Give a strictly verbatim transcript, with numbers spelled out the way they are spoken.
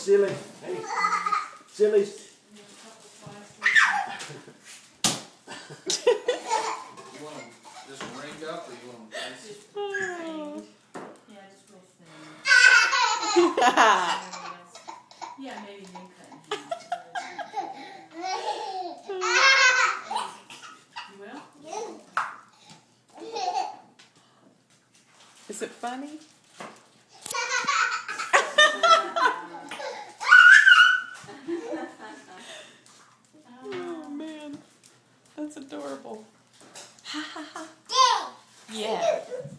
silly. Hey, sillies. You want them just ringed up, or you want them icy? Yeah, just real thin. Yeah, maybe you cut in half. You will? Is it funny? Oh man, that's adorable. Ha ha ha. Yeah.